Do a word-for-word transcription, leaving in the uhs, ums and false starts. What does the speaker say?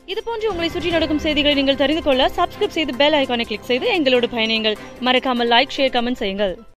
இது போன்று உங்களை சுற்றி நடக்கும் செய்திகளை நீங்கள் தெரிந்து கொள்ள சப்ஸ்கிரைப் செய்து பெல் ஐகானை கிளிக் செய்து எங்களோடு பயணியுங்கள். மறக்காமல் லைக், ஷேர், கமெண்ட் செய்யுங்கள்.